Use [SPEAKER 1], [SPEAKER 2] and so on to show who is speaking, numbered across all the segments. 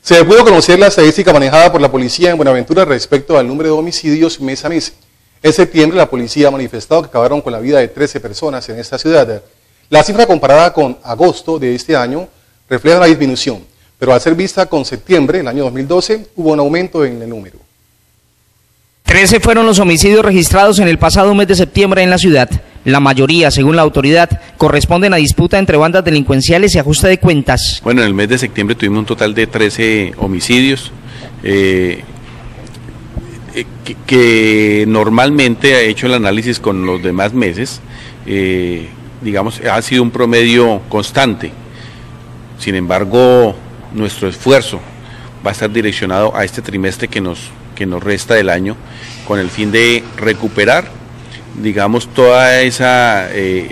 [SPEAKER 1] Se pudo conocer la estadística manejada por la policía en Buenaventura respecto al número de homicidios mes a mes. En septiembre, la policía ha manifestado que acabaron con la vida de 13 personas en esta ciudad. La cifra comparada con agosto de este año refleja una disminución, pero al ser vista con septiembre del año 2012, hubo un aumento en el número.
[SPEAKER 2] 13 fueron los homicidios registrados en el pasado mes de septiembre en la ciudad. La mayoría, según la autoridad, corresponden a disputa entre bandas delincuenciales y ajuste de cuentas.
[SPEAKER 3] Bueno, en el mes de septiembre tuvimos un total de 13 homicidios, que normalmente ha hecho el análisis con los demás meses, digamos, ha sido un promedio constante. Sin embargo, nuestro esfuerzo va a estar direccionado a este trimestre que nos resta del año, con el fin de recuperar, digamos, toda esa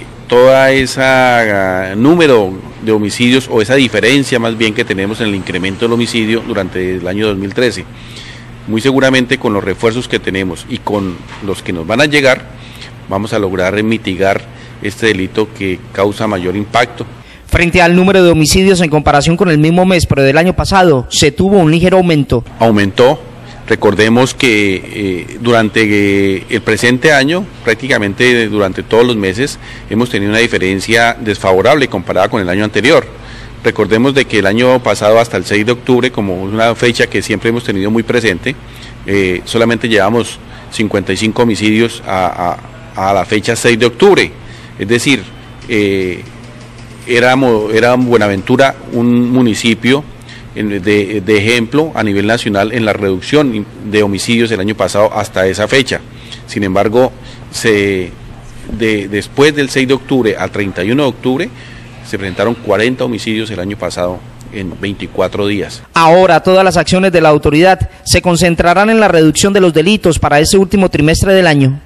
[SPEAKER 3] número de homicidios, o esa diferencia más bien que tenemos en el incremento del homicidio durante el año 2013. Muy seguramente con los refuerzos que tenemos y con los que nos van a llegar, vamos a lograr mitigar este delito que causa mayor impacto.
[SPEAKER 2] Frente al número de homicidios en comparación con el mismo mes, pero del año pasado, se tuvo un ligero aumento.
[SPEAKER 3] Aumentó. Recordemos que durante el presente año, prácticamente durante todos los meses, hemos tenido una diferencia desfavorable comparada con el año anterior. Recordemos de que el año pasado, hasta el 6 de octubre, como una fecha que siempre hemos tenido muy presente, solamente llevamos 55 homicidios a la fecha 6 de octubre. Es decir, era Buenaventura un municipio de ejemplo a nivel nacional en la reducción de homicidios el año pasado hasta esa fecha. Sin embargo, después del 6 de octubre al 31 de octubre se presentaron 40 homicidios el año pasado en 24 días.
[SPEAKER 2] Ahora todas las acciones de la autoridad se concentrarán en la reducción de los delitos para este último trimestre del año.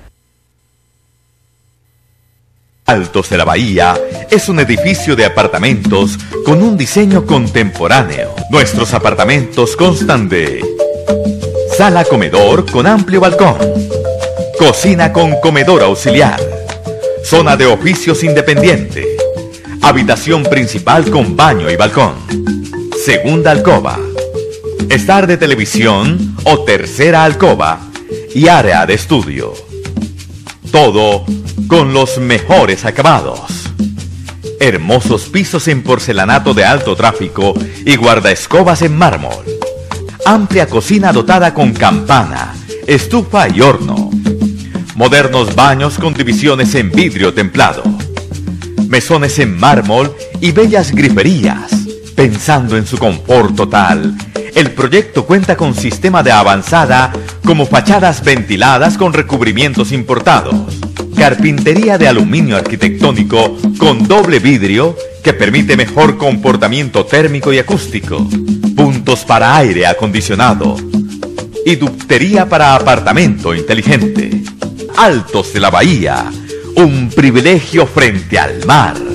[SPEAKER 4] Altos de la Bahía es un edificio de apartamentos con un diseño contemporáneo. Nuestros apartamentos constan de sala comedor con amplio balcón, cocina con comedor auxiliar, zona de oficios independiente, habitación principal con baño y balcón, segunda alcoba, estar de televisión o tercera alcoba y área de estudio. Todo con los mejores acabados. Hermosos pisos en porcelanato de alto tráfico y guardaescobas en mármol. Amplia cocina dotada con campana, estufa y horno. Modernos baños con divisiones en vidrio templado. Mesones en mármol y bellas griferías. Pensando en su confort total, el proyecto cuenta con sistema de avanzada como fachadas ventiladas con recubrimientos importados. Carpintería de aluminio arquitectónico con doble vidrio que permite mejor comportamiento térmico y acústico. Puntos para aire acondicionado. Y ductería para apartamento inteligente. Altos de la Bahía, un privilegio frente al mar.